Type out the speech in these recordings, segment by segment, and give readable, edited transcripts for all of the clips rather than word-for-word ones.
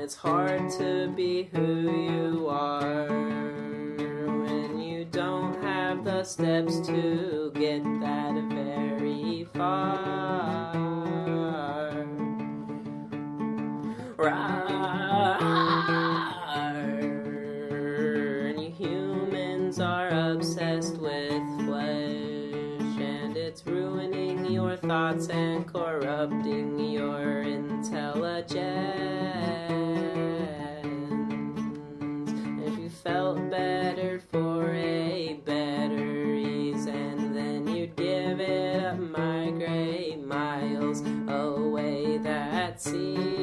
it's hard to be who you are when you don't have the steps to get that very far. And you humans are obsessed with flesh, and it's ruining your thoughts and corrupting your intelligence. If you felt better for a better reason, then you'd give it up my great miles away that season.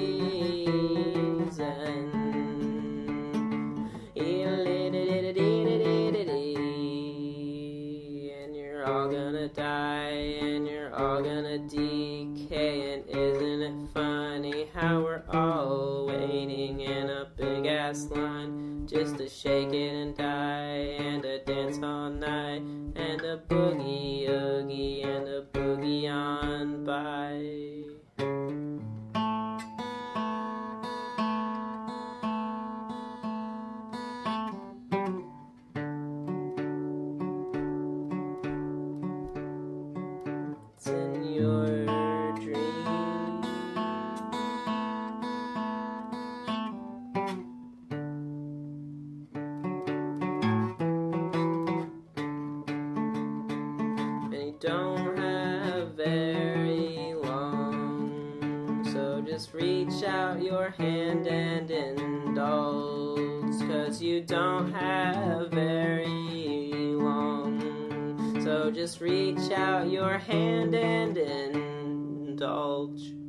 And you're all gonna die, and you're all gonna decay. And isn't it funny how we're all waiting in a big ass line just to shake it and die, and to dance all night, and a boogie oogie, and a boogie on by. It's in your dream. And you don't have very long, so just reach out your hand and indulge, 'cause you don't have very long. So just reach out your hand and indulge.